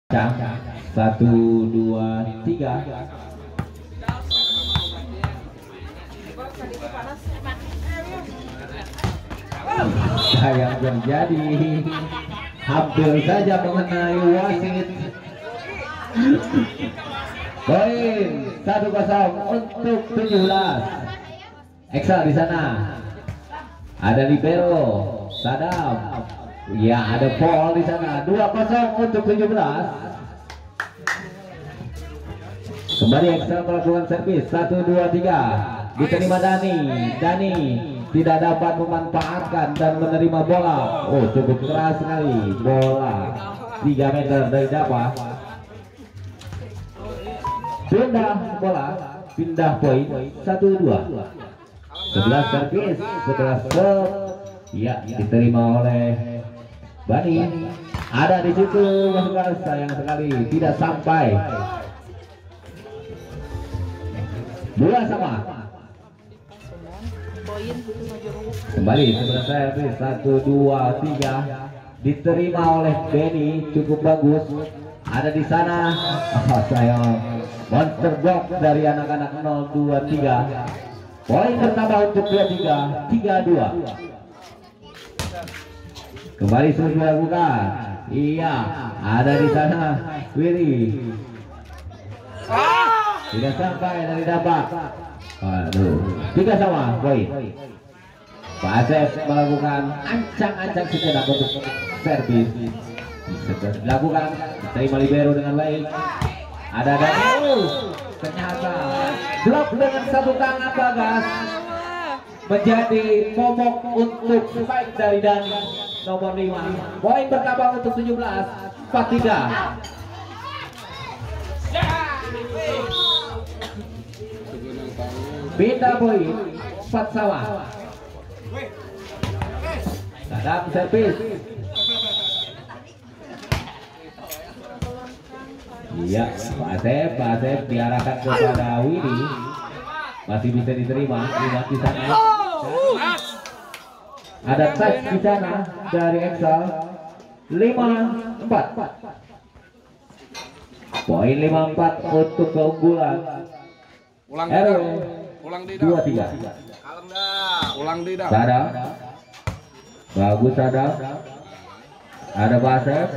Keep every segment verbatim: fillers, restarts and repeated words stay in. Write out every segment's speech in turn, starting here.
Satu, dua, tiga. Sayang terjadi, hampir saja mengenai wasit. Poin satu kosong untuk tujuh belas. Eksa di sana. Ada libero, Sadam. Ya, ada Paul di sana. Dua kosong untuk tujuh belas. Kembali Eksa melakukan servis. Satu, dua, tiga. Diterima Dani. Dani tidak dapat memanfaatkan dan menerima bola. Oh, cukup keras sekali bola. Tiga meter dari dapat. Pindah bola, pindah poin. Satu, dua. Sebelas servis, sebelas serve. Ya, diterima oleh Bani. Ada di situ, sayang sekali tidak sampai. Bola sama. Kembali sebelah servis. Satu, dua, tiga. Diterima oleh Benny, cukup bagus. Ada di sana. Oh, sayang. Monster box dari anak-anak nol dua tiga. Poin pertama untuk dua tiga. Tiga dua. Kembali sudah dilakukan. Iya, ada di sana Willy. Tidak sampai dari dapat. Aduh, tiga sama poin. Pak Asep melakukan ancang-ancang sejenak untuk servis. Bisa dilakukan, terima libero dengan baik. Ada Daniel, ternyata blok dengan satu tangan Bagas. Menjadi momok untuk spike dari Dani nomor lima. Poin pertama untuk tujuh belas. Empat tiga. Pindah poin. Empat sama. Sadam servis. Iya, Pak Asep, Pak Asep diarahkan kepada Willy. Masih bisa diterima. Lima di sana. Ada touch di sana dari Excel. Lima empat. Poin lima empat untuk keunggulan. Ulang R W. Ulang di dua tiga. Ulang di dah. Sada. Bagus Sada. Ada Pak Asep.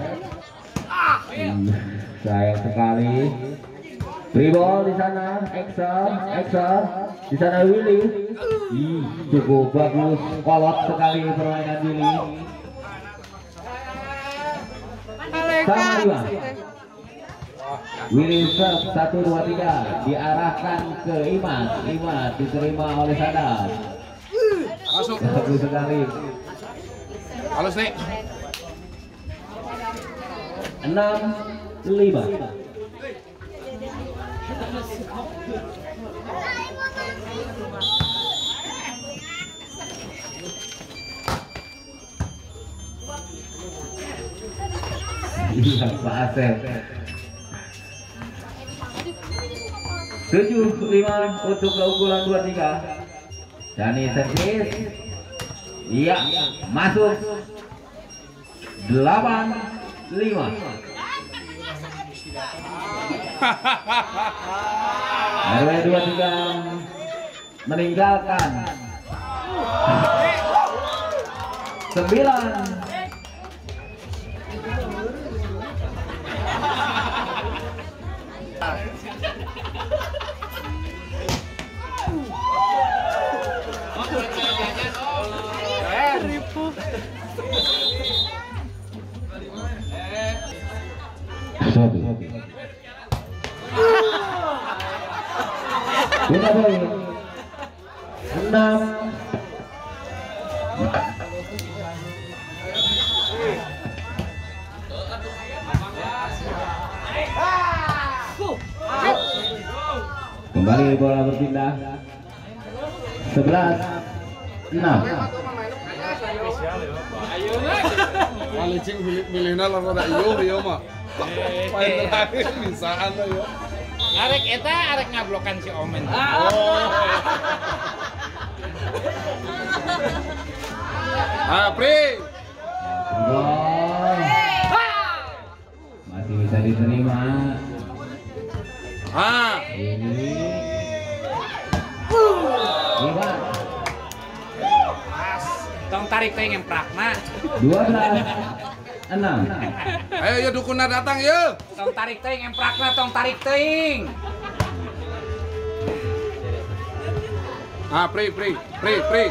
Sayang sekali. Free ball di sana, Excel, Excel di sana Willy. Ih, cukup bagus, kolot sekali permainan Willy. Sama lima. Willy serve satu dua tiga diarahkan ke Iman. Iman diterima oleh Sadam. Masuk. Bagus sekali. Halus nih. Enam lima. Iya, Pak Asep. Tujuh lima untuk keunggulan dua tiga. Dani servis. Iya, masuk. Delapan lima. R W dua tiga meninggalkan. Sembilan. Sobi. Kita poin enam. Kembali bola berpindah. Sebelas enam. Malicing milihna lawan iyo iyo mah. Main terakhir bisaan lah yo. Arek eta arek ngablokan si Omen. Oh. Ah, Pri. Gol. Masih bisa diterima. Ah, Ini Iwan Tong tarik teh ngemprakna. dua belas enam. ayo ya dukuna datang ya. Tong tarik teh ngemprakna, tong tarik teuing. Ah, pri pri pri pri.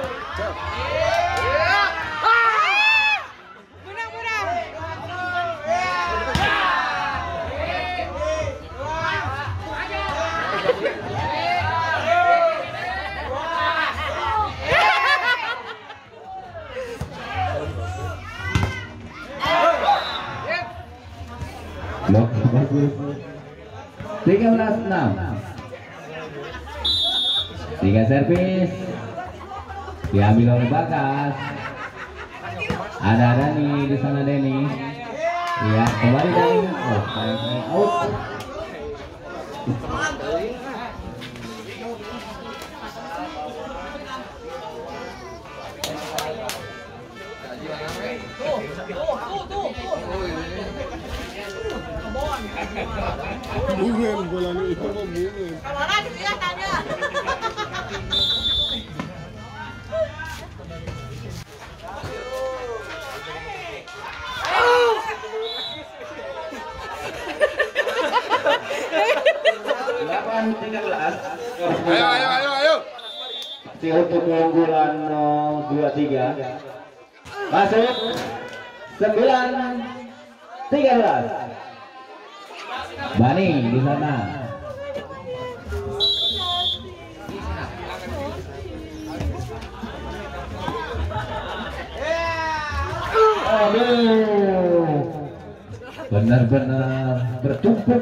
Blok bagus. tiga belas enam. Tiga servis diambil oleh Bagas. Ada Dani di sana Deni. Ya kembali Dani. Oh, saya saya out. Mungen bola ini itu mah mungen. Kamana dilihatannya. delapan tiga belas. Ayo ayo ayo ayo. Si untuk keunggulan dua tiga. Masuk sembilan tiga belas. Bani di sana. Aduh, benar-benar bertumpuk.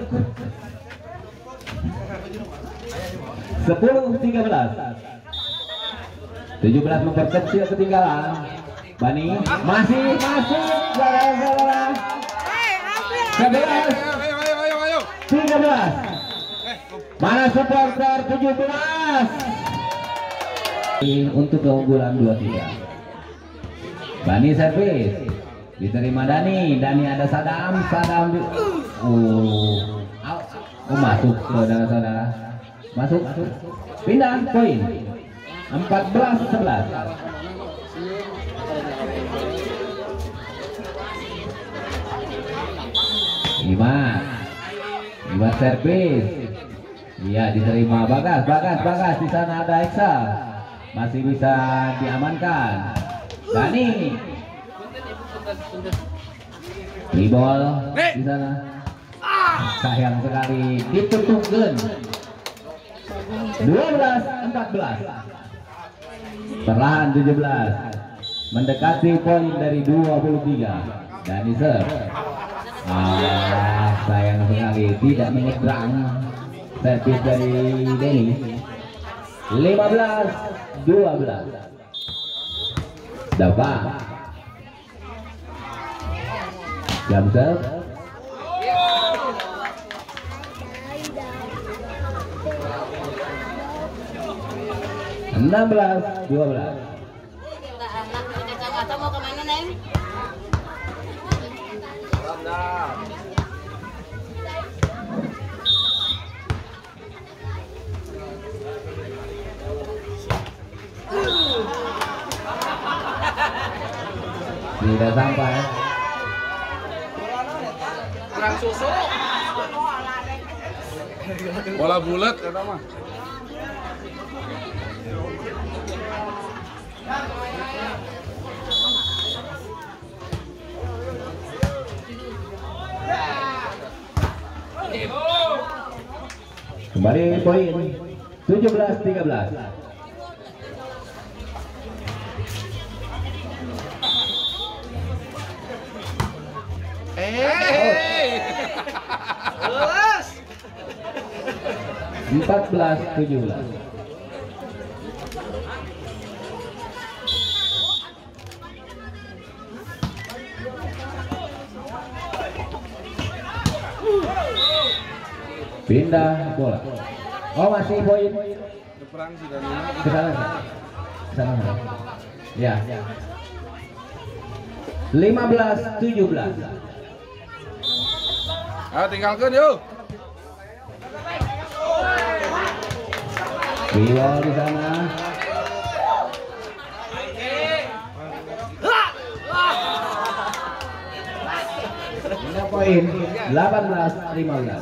Sepuluh tiga belas. Tujuh belas memperkecil ketinggalan. Bani masih masih saudara-saudara. Sebelas Ayo ayo ayo ayo. tiga belas. Mana supporter tujuh belas? Untuk keunggulan dua tiga. Bani servis diterima Dani. Dani ada Sadam. Sadam di... oh. Oh masuk saudara-saudara. Masuk masuk. Pindah poin. empat belas sebelas. Lima. Lima servis. Iya diterima Bagas. Bagas Bagas di sana ada Eksa. Masih bisa diamankan. Dani. Ribol di sana. Sayang sekali ditutupkan. dua belas empat belas. Perlahan tujuh belas. Mendekati poin dari dua puluh tiga. Dani serve. Ah, sayang sekali tidak menyeberang. Servis dari Deni. lima belas dua belas. Dapat. Jam serve. enam belas dua belas. Kacamata mau kemana Neng? Tidak sampai. Kurang susu. Bola bulat kata mah. Kembali poin tujuh belas tiga belas. empat belas tujuh belas. Pindah bola. Oh masih poin. Perang sih dari mana? Ke sana. Ke sana. Ya. lima belas tujuh belas. Ah, tinggalkan yuk. Rio di sana. Ini poin delapan belas lima belas.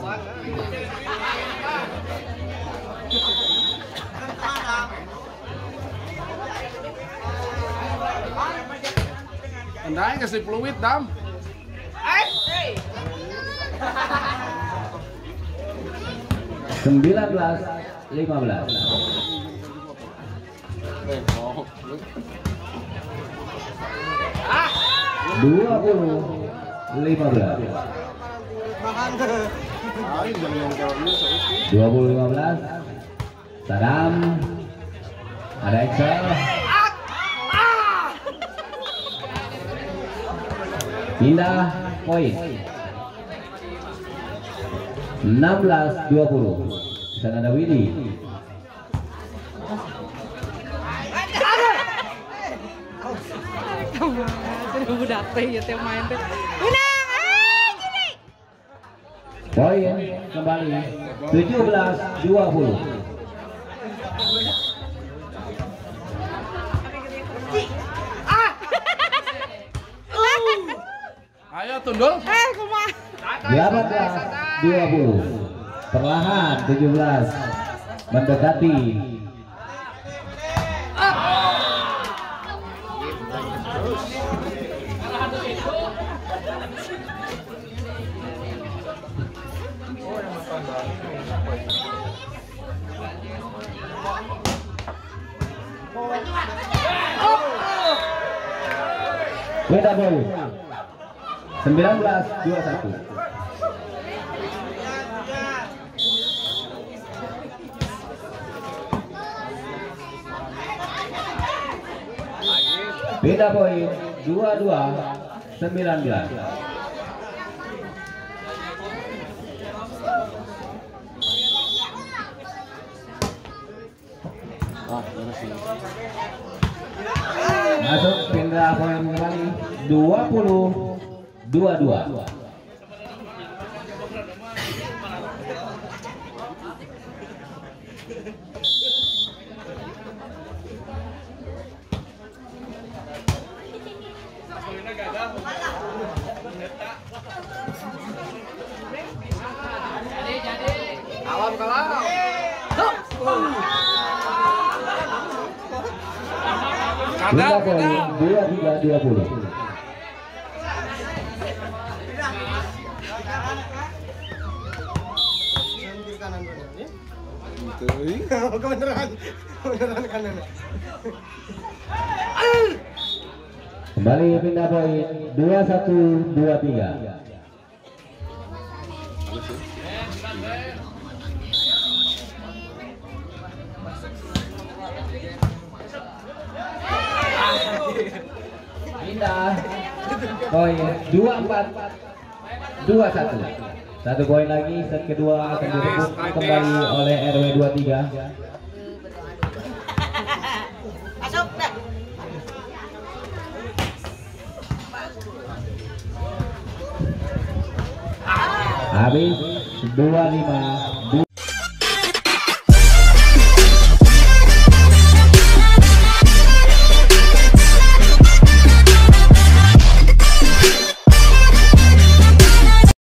Andai kasih peluit dam. Sembilan belas lima belas. Dua puluh lima belas. Dua puluh lima belas. Sadam. Ada Excel. Pindah poin. enam belas dua puluh. Di sana ada Willy. Budak teh ya teh main teh. Poin kembali tujuh belas dua puluh. Ayo tundul. Eh, kumaha? delapan belas dua puluh. Perlahan tujuh belas mendekati. Beda poin sembilan belas dua puluh satu. Beda poin dua puluh dua sembilan belas. Masuk pindah poin kembali dua puluh dua puluh dua. Alam kalau. Pindah poin dua puluh tiga dua puluh. Kebeneran, kebeneran kanan. Kembali pindah poin dua puluh satu dua puluh tiga. Pindah poin dua puluh empat dua puluh satu. Satu poin lagi, set kedua akan direbut kembali oleh R W dua puluh tiga. Masuk dah. Habis dua puluh lima